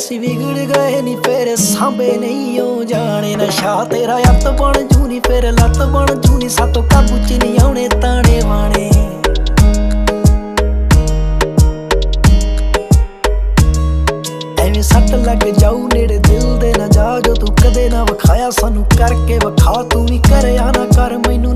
ਅਸੀਂ ਵਿਗੜ ਗਏ ਨੀ ਫੇਰ ਸਾਂਭੇ ਨਹੀਂ ਉਹ ਜਾਣੇ। ਨਸ਼ਾ ਤੇਰਾ ਅੱਤ ਬਣ ਜੂ ਨੀ ਫੇਰ ਲੱਤ ਬਣ ਜੂ ਨੀ, ਸਾਤੋਂ ਕਾਬੂ ਚ ਨਹੀਂ ਆਉਣੇ ਤਾਣੇ ਬਾਣੇ। ਐਵੇਂ ਸੱਟ ਲੱਗ ਜਾਊ ਨੇੜੇ ਦਿਲ ਦੇ ਨਾ ਜਾ, ਜੋ ਤੂੰ ਕਦੇ ਨਾ ਵਿਖਾਇਆ ਸਾਨੂੰ ਕਰਕੇ ਵਿਖਾ। ਤੂੰ ਵੀ ਕਰਿਆ ਨਾ ਕਰ ਮੈਨੂੰ